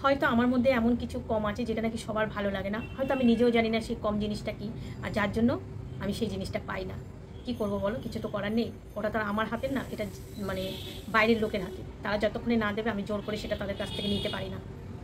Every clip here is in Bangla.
হয়তো আমার মধ্যে এমন কিছু কম আছে যেটা নাকি সবার ভালো লাগে না, হয়তো আমি নিজেও জানি না সেই কম জিনিসটা কি, আর যার জন্য আমি সেই জিনিসটা পাই না। কি করব বলো, কিছু তো করার নেই। ওটা তো আমার হাতের না, এটা মানে বাইরের লোকের হাতে। তারা যতক্ষণে না দেবে আমি জোর করে সেটা তাদের কাছ থেকে নিতে পারি না।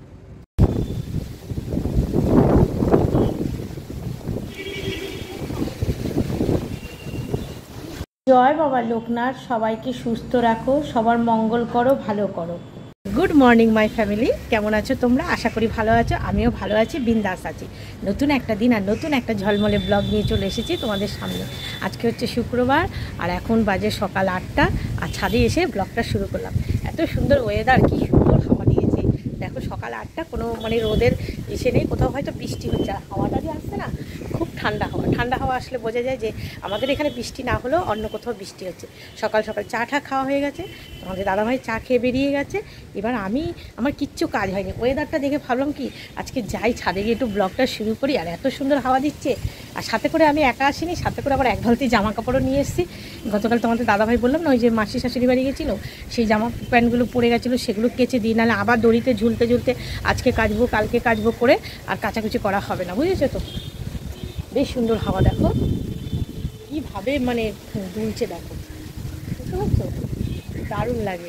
জয় বাবা লোকনাথ, সবাইকে সুস্থ রাখো, সবার মঙ্গল করো, ভালো করো। গুড মর্নিং মাই ফ্যামিলি, কেমন আছো তোমরা? আশা করি ভালো আছো, আমিও ভালো আছি, বিন্দাস আছি। নতুন একটা দিন আর নতুন একটা ঝলমলে ব্লগ নিয়ে চলে এসেছি তোমাদের সামনে। আজকে হচ্ছে শুক্রবার আর এখন বাজে সকাল 8টা, আর ছাদে এসে ব্লগটা শুরু করলাম। এত সুন্দর ওয়েদার, কি সুন্দর হাওয়া দিয়েছে দেখো। সকাল 8টা, কোনো মানে রোদের এসে নেই, কোথাও হয়তো বৃষ্টি হচ্ছে, আর হাওয়াটা যে আসছে না, খুব ঠান্ডা হাওয়া। ঠান্ডা হাওয়া আসলে বোঝা যায় যে আমাদের এখানে বৃষ্টি না হলেও অন্য কোথাও বৃষ্টি হচ্ছে। সকাল সকাল চা খাওয়া হয়ে গেছে, তোমাদের দাদাভাই চা খেয়ে বেরিয়ে গেছে। এবার আমার কিচ্ছু কাজ হয়নি। ওয়েদারটা দেখে ভাবলাম কি আজকে যাই ছাদে গিয়ে একটু ব্লগটা শুরু করি। আর এত সুন্দর হাওয়া দিচ্ছে, আর সাথে করে আমি একা আসিনি, সাথে করে আবার এক বালতি জামা কাপড়ও নিয়ে এসেছি। গতকাল তোমাদের দাদাভাই বললাম না, ওই যে মাসি শাশুড়ি বাড়ি গেছিলো, সেই জামা প্যান্টগুলো পরে গেছিলো, সেগুলো কেচে দিই, নাহলে আবার দড়িতে ঝুলতে ঝুলতে আজকে কাচবো কালকে কাচবো করে আর কাচাকুচি করা হবে না, বুঝেছো তো। বেশ সুন্দর হাওয়া দেখো কীভাবে মানে দুলছে, দেখো বুঝতে পারছো, দারুণ লাগে।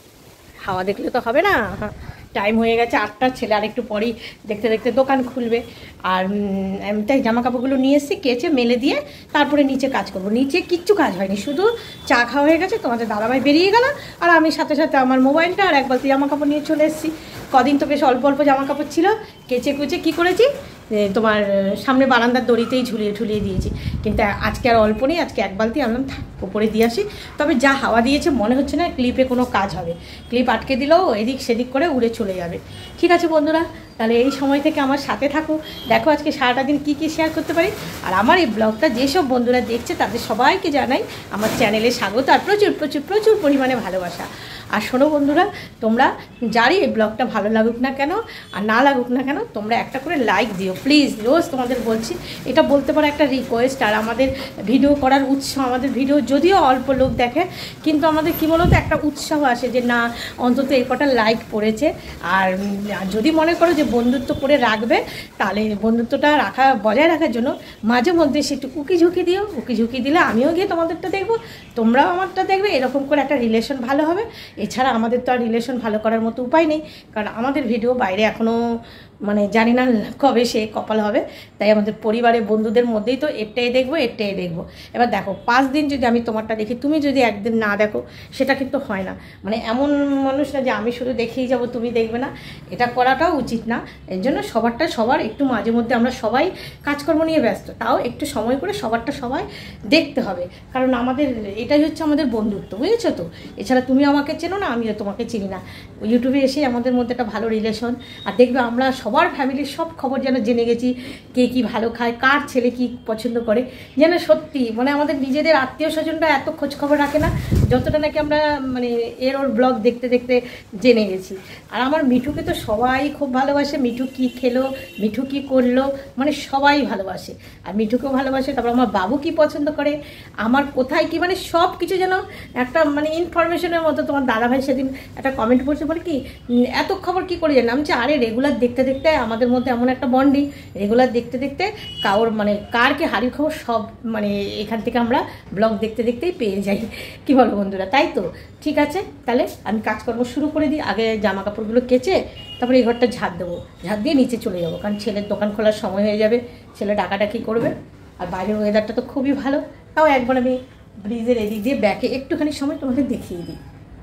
হাওয়া দেখলে তো হবে না, টাইম হয়ে গেছে 8টা, ছেলে আর একটু পরেই দেখতে দেখতে দোকান খুলবে। আর তাই জামা কাপড়গুলো নিয়ে এসেছি, কেচে মেলে দিয়ে তারপরে নিচে কাজ করব। নিচে কিচ্ছু কাজ হয়নি, শুধু চা খাওয়া হয়ে গেছে, তোমাদের দাদাভাই বেরিয়ে গেল, আর আমি সাথে সাথে আমার মোবাইলটা আর এক বালতি জামা কাপড় নিয়ে চলে এসেছি। কদিন তো বেশ অল্প অল্প জামা কাপড় ছিল, কেচে কুচে কী করেছি, তোমার সামনে বারান্দার দড়িতেই ঝুলিয়ে দিয়েছি। কিন্তু আজকে আর অল্প নেই, আজকে এক বালতি আনলাম, থাক উপরে দিয়ে আসি। তবে যা হাওয়া দিয়েছে মনে হচ্ছে না ক্লিপে কোনো কাজ হবে। ক্লিপ আটকে দিলেও এদিক সেদিক করে উড়ে চলে যাবে। ঠিক আছে বন্ধুরা, তাহলে এই সময় থেকে আমার সাথে থাকো, দেখো আজকে সারাটা দিন কী কী শেয়ার করতে পারি। আর আমার এই ব্লগটা যেসব বন্ধুরা দেখছে তাদের সবাইকে জানাই আমার চ্যানেলে স্বাগত, আর প্রচুর প্রচুর প্রচুর পরিমাণে ভালোবাসা। আর শোনো বন্ধুরা, তোমরা যারই এই ব্লগটা ভালো লাগুক না কেন আর না লাগুক না কেন, তোমরা একটা করে লাইক দিও প্লিজ। রোজ তোমাদের বলছি, এটা বলতে পারো একটা রিকোয়েস্ট। আর আমাদের ভিডিও করার উৎসাহ, আমাদের ভিডিও যদিও অল্প লোক দেখে, কিন্তু আমাদের কী বলো তো, একটা উৎসাহ আসে যে না অন্তত এই কটা লাইক পড়েছে। আর যদি মনে করো যে বন্ধুত্ব করে রাখবে, তাহলে বন্ধুত্বটা বজায় রাখার জন্য মাঝে মধ্যে সে একটু উকি ঝুঁকি দিও। উকি ঝুঁকি দিলে আমিও গিয়ে তোমাদেরটা দেখবো, তোমরাও আমারটা দেখবে, এরকম করে একটা রিলেশন ভালো হবে। এছাড়া আমাদের তো আর রিলেশন ভালো করার মতো উপায় নেই, কারণ আমাদের ভিডিও বাইরে এখনও মানে জানি না কবে সে কপাল হবে। তাই আমাদের পরিবারের বন্ধুদের মধ্যেই তো এটাই দেখবো এটাই দেখবো। এবার দেখো 5 দিন যদি আমি তোমারটা দেখি, তুমি যদি একদিন না দেখো, সেটা কিন্তু হয় না। মানে এমন মানুষ না যে আমি শুধু দেখেই যাব তুমি দেখবে না, এটা করাটাও উচিত না। এর জন্য সবার একটু মাঝে মধ্যে, আমরা সবাই কাজকর্ম নিয়ে ব্যস্ত, তাও একটু সময় করে সবাই দেখতে হবে, কারণ আমাদের এটাই হচ্ছে আমাদের বন্ধুত্ব, বুঝেছো তো। এছাড়া তুমি আমাকে চেনো না, আমিও তোমাকে চিনি না। ইউটিউবে এসে আমাদের মধ্যে একটা ভালো রিলেশন, আর দেখবে আমরা সবার ফ্যামিলির সব খবর যেন জেনে গেছি, কে কী ভালো খায়, কার ছেলে কী পছন্দ করে, যেন সত্যি মানে আমাদের নিজেদের আত্মীয় স্বজনরা এত খোঁজ খবর রাখে না যতটা নাকি আমরা মানে ওর ব্লগ দেখতে দেখতে জেনে গেছি। আর আমার মিঠুকে তো সবাই খুব ভালোবাসে, মিঠু কী খেলো, মিঠু কী করলো, মানে সবাই ভালোবাসে। আর মিঠুকেও ভালোবাসে। তারপর আমার বাবু কী পছন্দ করে, আমার কোথায় কী, মানে সব কিছু যেন একটা মানে ইনফরমেশনের মতো। তোমার দাদাভাই সেদিন একটা কমেন্ট করছে, বলে কি এত খবর কী করে জানলাম, যে আরে রেগুলার দেখতে দেখতে আমাদের মধ্যে এমন একটা বন্ডিং, রেগুলার দেখতে দেখতে কারোর মানে কার কি হারির খবর সব মানে এখান থেকে আমরা ব্লগ দেখতে দেখতেই পেয়ে যাই। কি বলো বন্ধুরা, তাই তো? ঠিক আছে, তাহলে আমি কাজকর্ম শুরু করে দিই। আগে জামা কাপড়গুলো কেচে তারপরে এই ঘরটা ঝাড় দেবো, ঝাড় দিয়ে নিচে চলে যাবো, কারণ ছেলের দোকান খোলার সময় হয়ে যাবে, ছেলে ডাকাডাকি করবে। আর বাইরের ওয়েদারটা তো খুবই ভালো, তাও একবার আমি ব্রিজের এদিক দিয়ে ব্যাকে একটুখানি সময় তোমাকে দেখিয়ে দিই।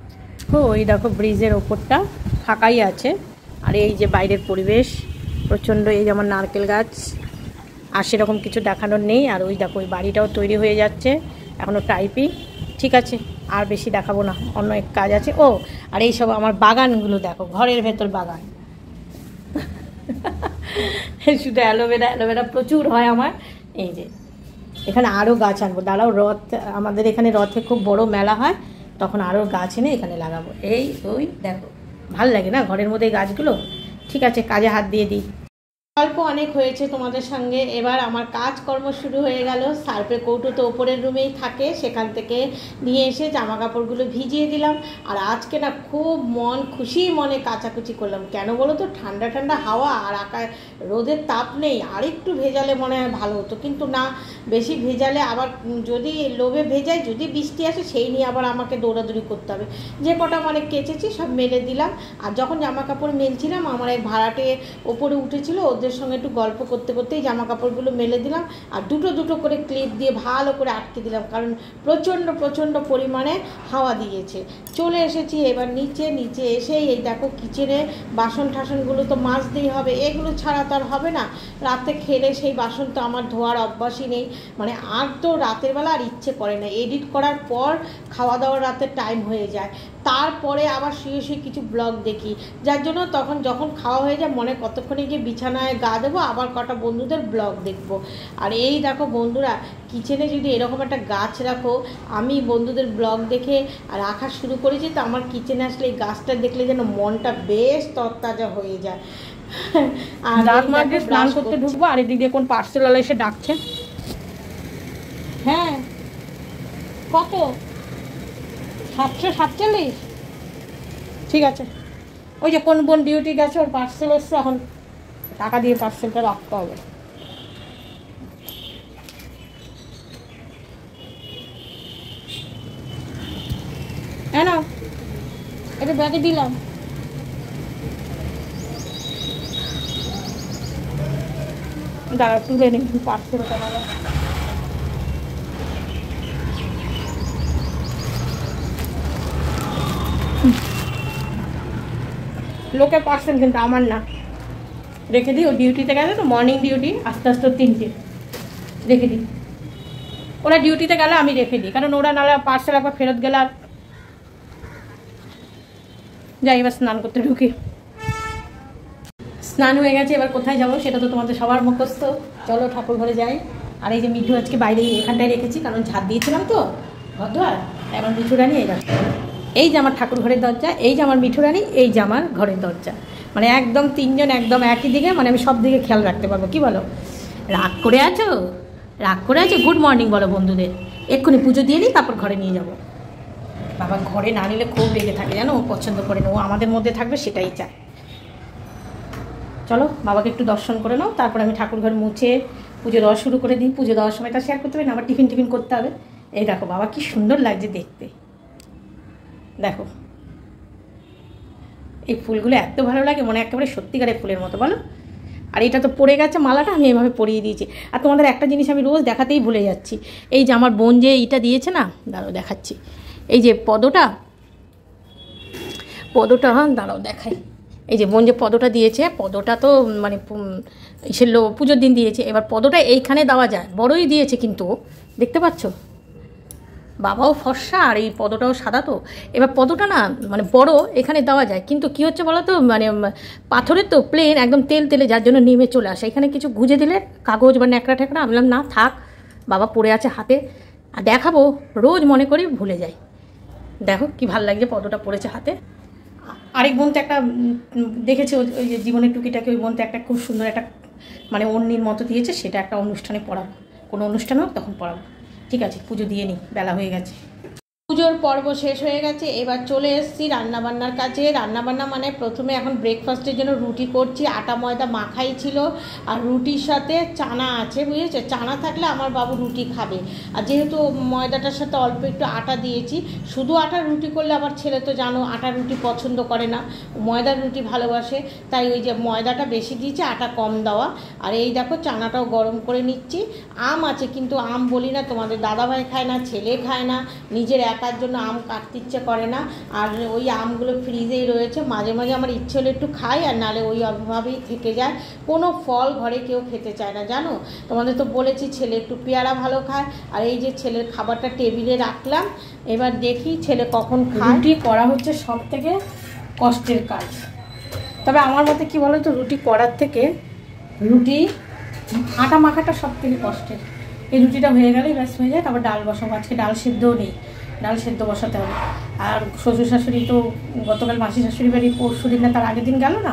ওই দেখো ব্রিজের ওপরটা ফাঁকাই আছে, আর এই যে বাইরের পরিবেশ প্রচণ্ড, এই যেমন নারকেল গাছ, আর সেরকম কিছু দেখানোর নেই। আর ওই দেখো ওই বাড়িটাও তৈরি হয়ে যাচ্ছে, এখনও টাইপই। ঠিক আছে, আর বেশি দেখাবো না, অন্য এক কাজ আছে। ও আর এইসব আমার বাগানগুলো দেখো, ঘরের ভেতর বাগান শুধু অ্যালোভেরা প্রচুর হয় আমার। এই যে এখানে আরও গাছ আনবো, দাঁড়াও, রথ আমাদের এখানে রথে খুব বড় মেলা হয়, তখন আরও গাছ এনে এখানে লাগাবো। ওই দেখো, ভাল লাগে না ঘরের মধ্যে এই গাছগুলো। ঠিক আছে, কাজে হাত দিয়ে দিই। গল্প অনেক হয়েছে তোমাদের সঙ্গে। এবার আমার কাজকর্ম শুরু হয়ে গেল। সার্ফের কৌটো তো ওপরের রুমেই থাকে, সেখান থেকে নিয়ে এসে জামা কাপড়গুলো ভিজিয়ে দিলাম। আর আজকে না খুব খুশি মনে কাচাকুচি করলাম। কেন বলো তো, ঠান্ডা ঠান্ডা হাওয়া আর রোদের তাপ নেই। আর একটু ভেজালে মনে হয় ভালো হতো, কিন্তু না, বেশি ভেজালে আবার যদি লোভে ভেজায়, যদি বৃষ্টি আসে, সেই নিয়ে আবার আমাকে দৌড়াদৌড়ি করতে হবে। যে কটা কেচেছি সব মেলে দিলাম। আর যখন জামা কাপড় মেলছিলাম, আমার এক ভাড়াটে ওপরে উঠেছিল, ওদের সঙ্গে একটু গল্প করতে করতেই জামা কাপড়গুলো মেলে দিলাম। আর দুটো দুটো করে ক্লিপ দিয়ে ভালো করে আটকে দিলাম, কারণ প্রচণ্ড পরিমাণে হাওয়া দিয়েছে। চলে এসেছি এবার নিচে এসেই এই দেখো কিচেনে বাসন টাসনগুলো তো মাজতেই হবে, এগুলো ছাড়া তো আর হবে না। রাতে খেলে সেই বাসন তো আমার ধোয়ার অভ্যাসই নেই, আর তো রাতের বেলা আর ইচ্ছে করে না। এডিট করার পর খাওয়া দাওয়ার রাতের টাইম হয়ে যায়, তারপরে আবার শুয়ে কিছু ব্লগ দেখি, যার জন্য যখন খাওয়া হয়ে যায় মনে কতক্ষণে গিয়ে বিছানায় গা দেবো, আবার কটা বন্ধুদের ব্লগ দেখবো। আর এই দেখো বন্ধুরা, কিচেনে যদি এরকম একটা গাছ রাখো, আমি বন্ধুদের ব্লগ দেখে রাখা শুরু করেছি, তো আমার কিচেনে আসলে এই গাছটা দেখলে যেন মনটা বেশ তরতাজা হয়ে যায়। আর রাত মাঝে স্নান করতে ঢুকবো, আর এদিক দিয়ে কোন পার্সেলওয়ালা এসে ডাকছে। হ্যাঁ, কত? 747? ঠিক আছে। ওই যে কোন বোন ডিউটি গেছে, ওর পার্সেল এসছে, এখন টাকা দিয়ে পার্সেলটা রাখতে হবে। হ্যাঁ না, এটা ব্যাগে দিলাম। দাঁড়া, তুলে নিই পার্সেলটা। লোকের পার্সেল, কিন্তু আমার না। রেখে দিই, ও ডিউটিতে গেলে তো, মর্নিং ডিউটি, আস্তে 3টে রেখে দিই। ওরা ডিউটিতে গেলে আমি রেখে দিই, কারণ ওরা নাহলে পার্সেল একবার ফেরত গেলে আর। যাই, এবার স্নান করতে ঢুকি। স্নান হয়ে গেছে, এবার কোথায় যাবো সেটা তো তোমাদের সবার মুখস্থ। চলো ঠাকুর ঘরে যাই। আর এই যে মিঠু আজকে বাইরে এখানটায় রেখেছি, কারণ ঝাঁট দিয়েছিলাম তো ঘরদুয়ার। আমার মিঠু রানী এই যে আমার ঠাকুর ঘরের দরজা, এই যে আমার মিঠু রানী, এই যে আমার ঘরের দরজা। একদম তিনজন একদম একই দিকে, আমি সব দিকে খেয়াল রাখতে পারবো। কি বলো, রাগ করে আছো? গুড মর্নিং বলো বন্ধুদের। এক্ষুনি পুজো দিয়ে নিই, তারপর ঘরে নিয়ে যাব। বাবা ঘরে না নিলে খুব রেগে থাকে, জানো, ও পছন্দ করে না, ও আমাদের মধ্যে থাকবে সেটাই চায়। চলো বাবাকে একটু দর্শন করে নাও, তারপর আমি ঠাকুর ঘর মুছে পুজো দেওয়া শুরু করে দিই। পুজো দেওয়ার সময়টা শেয়ার করতে হবে না, আবার টিফিন করতে হবে। এই দেখো বাবা কি সুন্দর লাগছে দেখতে, দেখো এই ফুলগুলো এত ভালো লাগে, একেবারে সত্যিকারের ফুলের মতো, বলো। আর এটা তো পড়ে গেছে মালাটা, আমি এভাবে পরিয়ে দিয়েছি। আর তোমাদের একটা জিনিস আমি রোজ দেখাতেই ভুলে যাচ্ছি, এই যে আমার বোন যে এইটা দিয়েছে না, দাঁড়াও দেখাচ্ছি। এই যে পদটা, হ্যাঁ দাঁড়াও দেখাই। এই যে বোন যে পদটা দিয়েছে, পদটা তো সে পুজোর দিন দিয়েছে। এবার পদটা এইখানে দেওয়া যায়, বড়ই দিয়েছে কিন্তু, দেখতে পাচ্ছ, বাবাও ফর্সা আর এই পদটাও সাদা। তো এবার পদটা না বড়, এখানে দেওয়া যায়, কিন্তু কি হচ্ছে বলো তো, পাথরের তো প্লেন একদম তেলে, যার জন্য নেমে চলে আসে। এখানে কিছু গুঁজে দিলে কাগজ বা ন্যাকড়া ঠেকড়া, আমি বললাম না থাক, বাবা পড়ে আছে হাতে, আর দেখাবো রোজ মনে করি ভুলে যাই। দেখো কি ভালো লাগছে, পদটা পড়েছে হাতে। আরেক বোন তো একটা দেখেছে, ওই যে জীবনের টুকিটাকে, ওই বোন তো একটা খুব সুন্দর একটা অন্যের মতো দিয়েছে, সেটা একটা অনুষ্ঠানে পড়াবো, কোনো অনুষ্ঠান হোক তখন পড়াবো। ঠিক আছে, পুজো দিয়ে নিই, বেলা হয়ে গেছে। পুজোর পর্ব শেষ হয়ে গেছে, এবার চলে এসেছি রান্নাবান্নার কাছে। রান্নাবান্না প্রথমে এখন ব্রেকফাস্টের জন্য রুটি করছি। আটা ময়দা মাখাই ছিল, আর রুটির সাথে চানা আছে, বুঝেছো। চানা থাকলে আমার বাবু রুটি খাবে, আর যেহেতু ময়দাটার সাথে অল্প একটু আটা দিয়েছি, শুধু আটার রুটি করলে আমার ছেলে তো জানো আটার রুটি পছন্দ করে না, ময়দার রুটি ভালোবাসে, তাই ওই যে ময়দাটা বেশি দিয়েছি, আটা কম দেওয়া। আর এই দেখো চানাটাও গরম করে নিচ্ছি। আম আছে, কিন্তু আম বলি না, তোমাদের দাদাভাই খায় না, ছেলে খায় না, নিজের একার জন্য আম কাটতে ইচ্ছে করে না। আর ওই আমগুলো ফ্রিজেই রয়েছে, মাঝে মাঝে আমার ইচ্ছে হলে একটু খাই, আর নাহলে ওই অভাবেই থেকে যায়। কোনো ফল ঘরে কেউ খেতে চায় না, জানো। তোমাদের তো বলেছি ছেলে একটু পেয়ারা ভালো খায়, আর এই যে ছেলের খাবারটা টেবিলে রাখলাম, এবার দেখি ছেলে কখন খায়। রুটি করা হচ্ছে সব থেকে কষ্টের কাজ, তবে আমার মতে কি বলো তো, রুটি করার থেকে রুটি আটা মাখাটা সব থেকে কষ্টের। এই রুটিটা হয়ে গেলেই ব্যাস হয়ে যায়, তারপর ডাল বসাবো। আজকে ডাল সেদ্ধও নেই, ডাল সেদ্ধ বসাতে হবে। আর শ্বশুর শাশুড়ি তো গতকাল মাসি শাশুড়ি বাড়ি পরশু দিন না তার আগের দিন গেল না,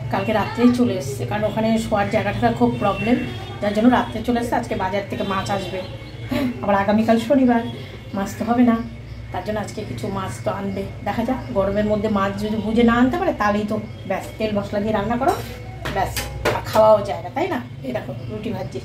কালকে রাত্রেই চলে এসছে, কারণ ওখানে শোয়ার জায়গাটা খুব প্রবলেম, যার জন্য রাত্রে চলে এসছে। আজকে বাজার থেকে মাছ আসবে, আবার আগামীকাল শনিবার, মাছ তো হবে না, তার জন্য আজকে কিছু মাছ তো আনবে। দেখা যাক, গরমের মধ্যে মাছ যদি বুঝে না আনতে পারে তাহলেই তো ব্যাস, তেল মশলা দিয়ে রান্না করো ব্যাস, আর খাওয়াও যায় না, তাই না? এই দেখো রুটি ভাজি,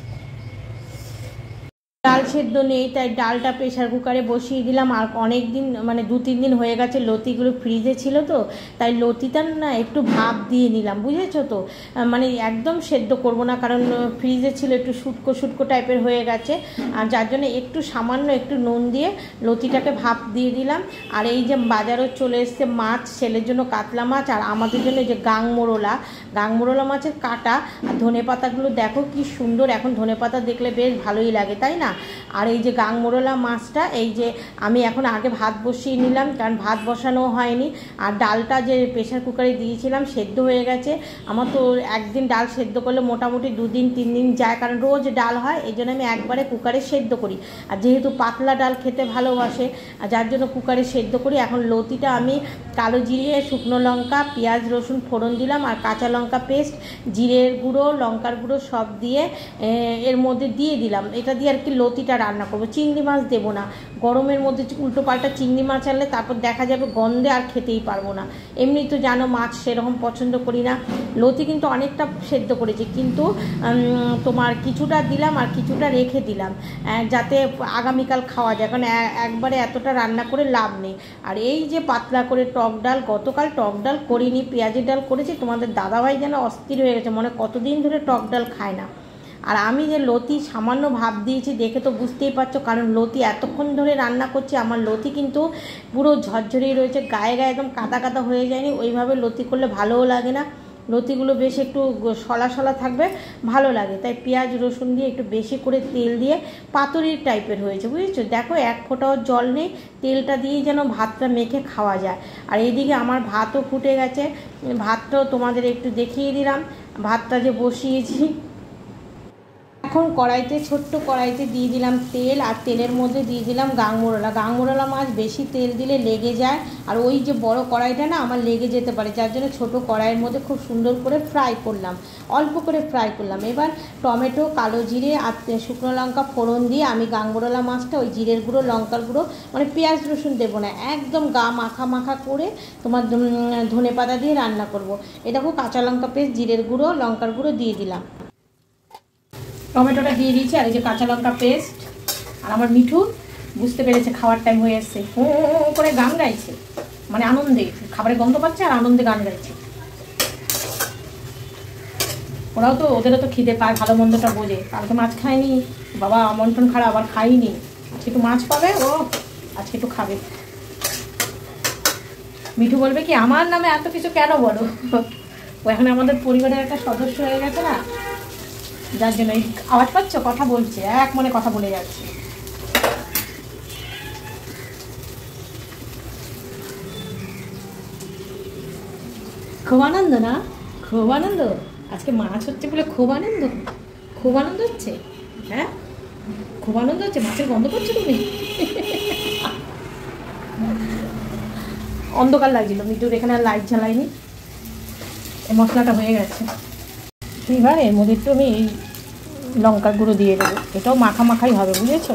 ডাল সেদ্ধ নেই, তাই ডালটা প্রেশার কুকারে বসিয়ে দিলাম। আর অনেক দিন মানে 2-3 দিন হয়ে গেছে লতিগুলো ফ্রিজে ছিল, তো তাই লতিটা না একটু ভাপ দিয়ে নিলাম, বুঝেছো তো? মানে একদম সেদ্ধ করব না, কারণ ফ্রিজে ছিল, একটু শুটকো শুটকো টাইপের হয়ে গেছে, আর যার জন্য একটু সামান্য একটু নুন দিয়ে লতিটাকে ভাপ দিয়ে দিলাম। আর এই যে বাজারও চলে এসছে মাছ, ছেলের জন্য কাতলা মাছ, আর আমাদের জন্য যে গাংমোরলা মাছের কাটা। আর ধনেপাতাগুলো দেখো কি সুন্দর, এখন ধনেপাতা দেখলে বেশ ভালোই লাগে, তাই না? আর এই যে গাংমোরলা মাছটা, এই যে আমি এখন আগে ভাত বসিয়ে নিলাম, কারণ ভাত বসানো হয়নি। আর ডালটা যে প্রেশার কুকারে দিয়েছিলাম সেদ্ধ হয়ে গেছে। আমার তো একদিন ডাল সেদ্ধ করলে মোটামুটি 2-3 দিন যায়, কারণ রোজ ডাল হয়, এই জন্য আমি একবারে কুকারে সেদ্ধ করি। আর যেহেতু পাতলা ডাল খেতে ভালোবাসে, যার জন্য কুকারে সেদ্ধ করি। এখন লতিটা আমি কালো জিরে, শুকনো লঙ্কা, পেঁয়াজ রসুন ফোড়ন দিলাম, আর কাঁচা লঙ্কা পেস্ট, জিরের গুঁড়ো, লঙ্কার গুঁড়ো সব দিয়ে এর মধ্যে দিয়ে দিলাম। এটা দিয়ে আর কি লতিটা রান্না করব। চিংড়ি মাছ দেবো না, গরমের মধ্যে উল্টো পাল্টা চিংড়ি মাছ আনলে তারপর দেখা যাবে গন্ধে আর খেতেই পারবো না। এমনি তো জানো মাছ সেরকম পছন্দ করি না। লতি কিন্তু অনেকটা সেদ্ধ করেছি, কিন্তু তোমার কিছুটা দিলাম আর কিছুটা রেখে দিলাম, যাতে আগামীকাল খাওয়া যায়, কারণ একবারে এতটা রান্না করে লাভ নেই। আর এই যে পাতলা করে টক ডাল, গতকাল টক ডাল করিনি, পেঁয়াজের ডাল করেছি। তোমাদের দাদাভাই যেন অস্থির হয়ে গেছে, মনে কতদিন ধরে টক ডাল খায় না। আর আমি যে লতি সামান্য ভাব দিয়েছি দেখে তো বুঝতেই পারছো, কারণ লতি এতক্ষণ ধরে রান্না করছি। আমার লতি কিন্তু পুরো ঝরঝরেই রয়েছে, গায়ে গায়ে একদম কাদা কাদা হয়ে যায়নি। ওইভাবে লতি করলে ভালোও লাগে না, লতিগুলো বেশ একটু সলা সলা থাকবে, ভালো লাগে। তাই পেঁয়াজ রসুন দিয়ে একটু বেশি করে তেল দিয়ে পাতুরির টাইপের হয়েছে, বুঝেছো? দেখো এক ফোঁটাও জল নেই, তেলটা দিয়েই যেন ভাতটা মেখে খাওয়া যায়। আর এইদিকে আমার ভাতও ফুটে গেছে, ভাতটাও তোমাদের একটু দেখিয়ে দিলাম, ভাতটা যে বসিয়েছি। এখন কড়াইতে, ছোট্ট কড়াইতে দিয়ে দিলাম তেল, আর তেলের মধ্যে দিয়ে দিলাম গাংমোরলা মাছ বেশি তেল দিলে লেগে যায়, আর ওই যে বড় কড়াইটা না আমার লেগে যেতে পারে, যার জন্য ছোট কড়াইয়ের মধ্যে খুব সুন্দর করে ফ্রাই করলাম, অল্প করে ফ্রাই করলাম। এবার টমেটো, কালো জিরে আর শুকনো লঙ্কা ফোড়ন দিয়ে আমি গাংমোরলা মাছটা ওই জিরের গুঁড়ো, লঙ্কার গুঁড়ো, মানে পেঁয়াজ রসুন দেবো না, একদম গা মাখা মাখা করে তোমার ধনেপাতা দিয়ে রান্না করব। এটা খুব কাঁচা লঙ্কা পেস্ট, জিরের গুঁড়ো, লঙ্কার গুঁড়ো দিয়ে দিলাম, টমেটোটা দিয়ে দিয়েছি, আর এই যে কাঁচা লঙ্কা পেস্ট। আর আমার মিঠু বুঝতে পেরেছে খাওয়ার টাইম হয়ে এসছে, ও করে গান গাইছে, মানে আনন্দে খাবারের গন্ধ পাচ্ছে আর আনন্দে গান গাইছে। ওরাও তো, ওদেরও তো খিদে পায়, ভালো মন্দটা বোঝে। কালকে মাছ খায়নি, বাবা মন টন খারাপ, আবার খাইনি, আজকে একটু মাছ পাবে, ও আজকে একটু খাবে। মিঠু বলবে কি আমার নামে এত কিছু কেন বলো, ও এখন আমাদের পরিবারের একটা সদস্য হয়ে গেছে না, যার জন্য। এই আওয়াজ পাচ্ছ, কথা বলছে, এক মনে কথা বলে যাচ্ছে। খুব আনন্দ না, খুব আনন্দ, আজকে মাছ হচ্ছে বলে খুব আনন্দ, খুব আনন্দ হচ্ছে, হ্যাঁ খুব আনন্দ হচ্ছে। মাছের গন্ধ করছো তুমি? অন্ধকার লাগছিল, মিটুর এখানে আর লাইট জ্বালাইনি, এই মশলাটা হয়ে গেছে। এবার এর মধ্যে একটু আমি এই লঙ্কার গুঁড়ো দিয়ে দেবো, এটাও মাখা মাখাই হবে, বুঝেছো?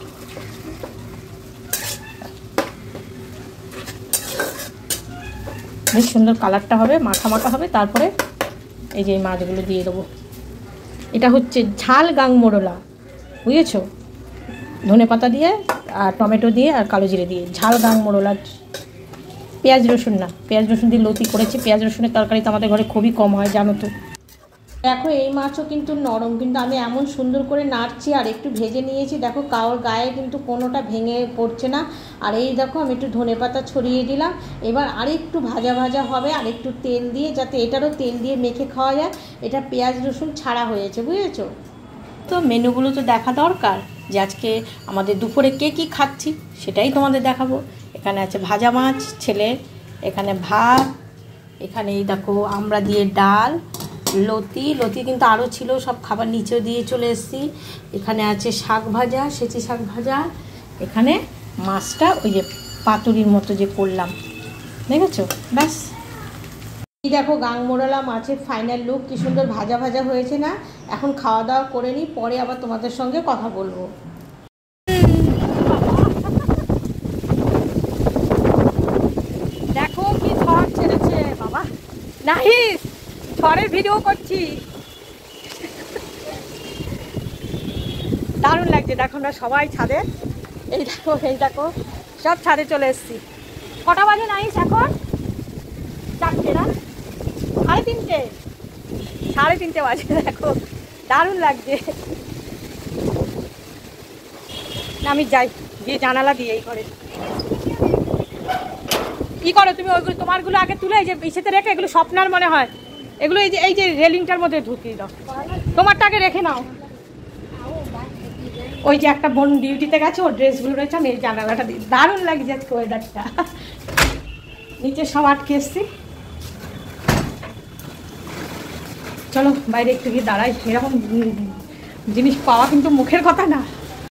বেশ সুন্দর কালারটা হবে, মাখা মাখা হবে। তারপরে এই যে মাছগুলো দিয়ে দেবো। এটা হচ্ছে ঝাল গাংমোরলা, বুঝেছো? ধনেপাতা দিয়ে আর টমেটো দিয়ে আর কালো জিরে দিয়ে ঝাল গাংমোরলা, পেঁয়াজ রসুন না, পেঁয়াজ রসুন দিয়ে লতি করেছি। পেঁয়াজ রসুনের তরকারি তো আমাদের ঘরে খুবই কম হয়, জানো তো। দেখো এই মাছও কিন্তু নরম, কিন্তু আমি এমন সুন্দর করে নাড়ছি আর একটু ভেজে নিয়েছি, দেখো কারোর গায়ে কিন্তু কোনোটা ভেঙে পড়ছে না। আর এই দেখো আমি একটু ধনেপাতা ছড়িয়ে দিলাম। এবার আরেকটু ভাজা ভাজা হবে, আর একটু তেল দিয়ে, যাতে এটারও তেল দিয়ে মেখে খাওয়া যায়। এটা পেঁয়াজ রসুন ছাড়া হয়েছে, বুঝেছো? তো মেনুগুলো তো দেখা দরকার, যে আজকে আমাদের দুপুরে কে কী খাচ্ছি সেটাই তোমাদের দেখাবো। এখানে আছে ভাজা মাছ ছেলের, এখানে ভাত, এখানে এই দেখো আমরা দিয়ে ডাল, লতি কিন্তু আরও ছিল, সব খাবার নিচেও দিয়ে চলে এসেছি। এখানে আছে শাক ভাজা, সেচি শাক ভাজা, এখানে মাছটা ওই যে পাতুরির মতো যে করলাম, দেখেছো? ব্যাস। দেখো গাংমোড়ালা মাছের ফাইনাল লুক কি সুন্দর ভাজা ভাজা হয়েছে না। এখন খাওয়া দাওয়া করে নিই, পরে আবার তোমাদের সঙ্গে কথা বলবো। দেখো কি ঝড় ছেড়েছে বাবা, নাহিস ঝড়ের ভিডিও করছি, দারুণ লাগছে। দেখো না সবাই ছাদে, এই দেখো সব ছাদে চলে এসছি। কটা বাজে নাহিস এখন? 4টে না, 3:30 বাজে। দেখো দারুণ লাগছে। আমি যাই গিয়ে জানালা দিয়ে এই ঘরে কি করো তুমি? ওইগুলো তোমারগুলো আগে তুলে এই যে ইসেতে রেখে, এগুলো স্বপ্নার মনে হয়, এগুলো এই যে রেলিংটার মধ্যে ঢুকিয়ে দাও। তোমারটা আগে রেখে নাও। ওই যে একটা বোন ডিউটিতে গেছে, ওর ড্রেসগুলো রয়েছে, আমি এই জানালাটা দিই। দারুণ লাগছে আজকে ওয়েদারটা। নিচে সব আটকে এসছি, চলো বাইরে একটু গিয়ে দাঁড়াই। এরকম জিনিস পাওয়া কিন্তু মুখের কথা না।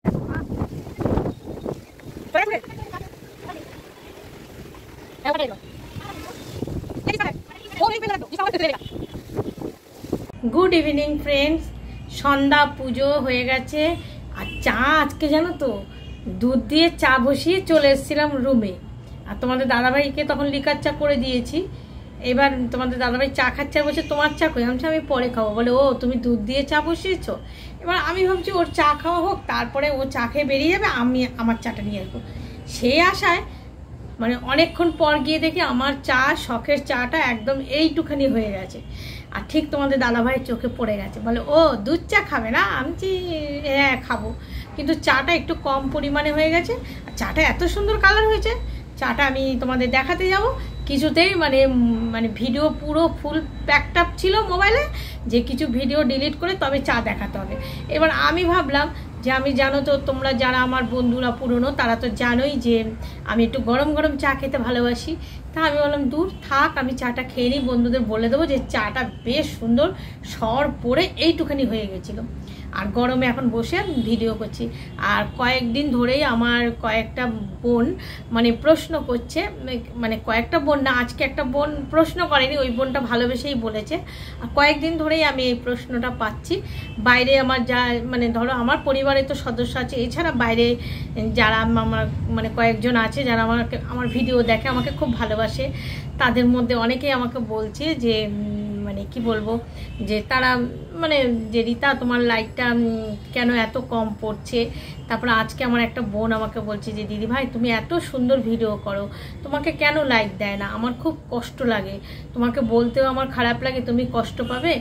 গুড ইভিনিং ফ্রেন্ডস, সন্ধ্যা পুজো হয়ে গেছে। আর চা আজকে জানো তো, দুধ দিয়ে চা বসিয়ে চলে এসেছিলাম রুমে। আর তোমাদের দাদাভাইকে তখন লিকার চা করে দিয়েছি। এবার তোমাদের দাদাভাই চা খাচ্ছে, বলছে তোমার চা কই? আমি পরে খাবো। বলে ও তুমি দুধ দিয়ে চা বসিয়েছো। এবার আমি ভাবছি ওর চা খাওয়া হোক, তারপরে ও চা খেয়ে বেরিয়ে যাবে, আমি আমার চাটা নিয়ে আসবো। সেই আশায় মানে অনেকক্ষণ পর গিয়ে দেখি আমার চা, শখের চাটা একদম এইটুখানি হয়ে গেছে। আর ঠিক তোমাদের দাদাভাইয়ের চোখে পড়ে গেছে, বলে ও দুধ চা খাবে না? আমি হ্যাঁ খাবো, কিন্তু চাটা একটু কম পরিমাণে হয়ে গেছে। আর চাটা এত সুন্দর কালার হয়েছে, চাটা আমি তোমাদের দেখাতে যাব কিছুতেই মানে ভিডিও পুরো ফুল প্যাকড আপ ছিল মোবাইলে, যে কিছু ভিডিও ডিলিট করে তবে চা দেখাতে হবে। এবার আমি ভাবলাম যে আমি জানো তো, তোমরা যারা আমার বন্ধুরা পুরনো তারা তো জানোই যে আমি একটু গরম গরম চা খেতে ভালোবাসি। তা আমি বললাম দূর থাক, আমি চাটা খেয়ে নিই, বন্ধুদের বলে দেবো যে চাটা বেশ সুন্দর সর পড়ে এইটুখানি হয়ে গেছিলো। আর গরমে এখন বসে ভিডিও করছি। আর কয়েকদিন ধরেই আমার কয়েকটা বোন মানে প্রশ্ন করছে, মানে কয়েকটা বোন না, আজকে একটা বোন প্রশ্ন করেনি, ওই বোনটা ভালোবেসেই বলেছে। আর কয়েকদিন ধরেই আমি এই প্রশ্নটা পাচ্ছি। বাইরে আমার যা মানে ধরো আমার পরিবারে তো সদস্য আছে, এছাড়া বাইরে যারা আমার মানে কয়েকজন আছে যারা আমার ভিডিও দেখে, আমাকে খুব ভালোবাসে, তাদের মধ্যে অনেকেই আমাকে বলছে যে মানে কি বলবো, যে তারা মানে যে রিতা তোমার লাইকটা কেন এত কম পড়ছে। তারপর আজকে আমার একটা বোন আমাকে বলছে যে দিদি ভাই তুমি এত সুন্দর ভিডিও করো, তোমাকে কেন লাইক দেয় না? আমার খুব কষ্ট লাগে, তোমাকে বলতেও আমার খারাপ লাগে, তুমি কষ্ট পাবে,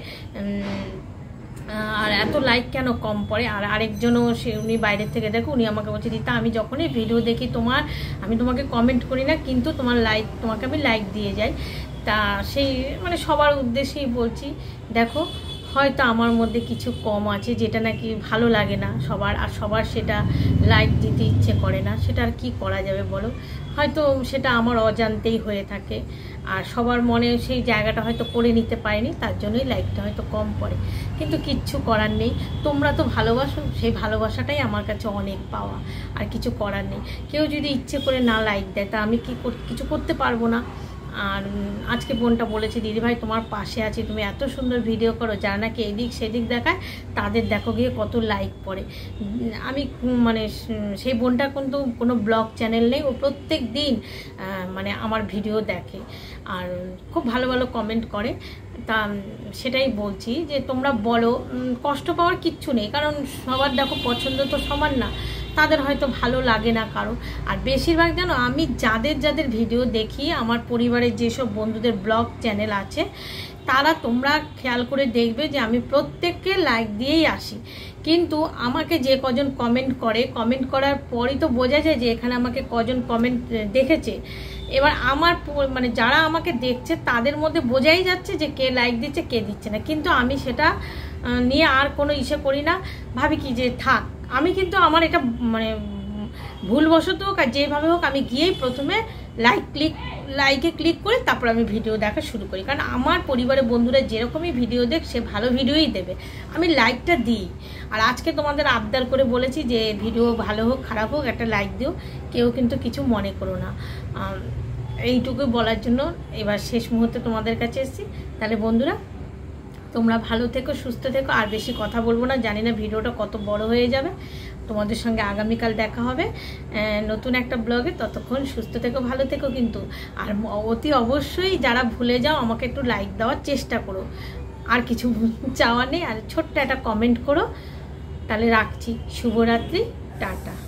আর এত লাইক কেন কম পড়ে। আর আরেকজনও উনি বাইরের থেকে দেখো, উনি আমাকে বলছে রিতা আমি যখনই ভিডিও দেখি তোমার, আমি তোমাকে কমেন্ট করি না, কিন্তু তোমাকে আমি লাইক দিয়ে যাই। তা সেই মানে সবার উদ্দেশ্যেই বলছি, দেখো হয়তো আমার মধ্যে কিছু কম আছে, যেটা নাকি ভালো লাগে না সবার, আর সবার সেটা লাইক দিতে ইচ্ছে করে না, সেটা আর কি করা যাবে বলো? হয়তো সেটা আমার অজান্তেই হয়ে থাকে, আর সবার মনে সেই জায়গাটা হয়তো করে নিতে পারিনি, তার জন্যই লাইকটা হয়তো কম পড়ে। কিন্তু কিচ্ছু করার নেই, তোমরা তো ভালোবাসো, সেই ভালোবাসাটাই আমার কাছে অনেক পাওয়া, আর কিছু করার নেই। কেউ যদি ইচ্ছে করে না লাইক দেয় তা আমি কিছু করতে পারবো না। আর আজকে বোনটা বলেছে দিদিভাই তোমার পাশে আছি, তুমি এত সুন্দর ভিডিও করো, যারা নাকি এদিক সেদিক দেখায় তাদের দেখো গিয়ে কত লাইক পড়ে। আমি মানে সেই বোনটার কিন্তু কোনো ব্লগ চ্যানেল নেই, ও প্রত্যেক দিন মানে আমার ভিডিও দেখে আর খুব ভালো ভালো কমেন্ট করে। তা সেটাই বলছি যে তোমরা বলো, কষ্ট পাওয়ার কিচ্ছু নেই, কারণ সবার দেখো পছন্দ তো সমান না, তাদের হয়তো ভালো লাগে না কারো। আর বেশিরভাগ জানো আমি যাদের ভিডিও দেখি, আমার পরিবারের যেসব বন্ধুদের ব্লগ চ্যানেল আছে, তারা তোমরা খেয়াল করে দেখবে যে আমি প্রত্যেককে লাইক দিয়েই আসি, কিন্তু আমাকে যে কজন কমেন্ট করে, কমেন্ট করার পরই তো বোঝা যায় যে এখানে আমাকে কজন কমেন্ট দেখেছে। এবার আমার মানে যারা আমাকে দেখছে তাদের মধ্যে বোঝাই যাচ্ছে যে কে লাইক দিচ্ছে কে দিচ্ছে না, কিন্তু আমি সেটা নিয়ে আর কোনো ইসে করি না, ভাবি কি যে থাক। আমি কিন্তু আমার এটা মানে ভুলবশত হোক আর যেভাবে হোক, আমি গিয়েই প্রথমে লাইকে ক্লিক করে তারপর আমি ভিডিও দেখা শুরু করি, কারণ আমার পরিবারের বন্ধুরা যেরকমই ভিডিও দেখ সে ভালো ভিডিওই দেবে, আমি লাইকটা দিই। আর আজকে তোমাদের আবদার করে বলেছি যে ভিডিও ভালো হোক খারাপ হোক একটা লাইক দিও, কেউ কিন্তু কিছু মনে করো না। এইটুকুই বলার জন্য এবার শেষ মুহূর্তে তোমাদের কাছে এসেছি। তাহলে বন্ধুরা তোমরা ভালো থেকো, সুস্থ থেকো, আর বেশি কথা বলবো না, জানি না ভিডিওটা কত বড় হয়ে যাবে। তোমাদের সঙ্গে আগামীকাল দেখা হবে নতুন একটা ব্লগে। ততক্ষণ সুস্থ থেকো, ভালো থেকো কিন্তু। আর অতি অবশ্যই যারা ভুলে যাও আমাকে একটু লাইক দেওয়ার চেষ্টা করো, আর কিছু চাওয়া নেই। আর ছোট্ট একটা কমেন্ট করো। তাহলে রাখছি, শুভরাত্রি, টাটা।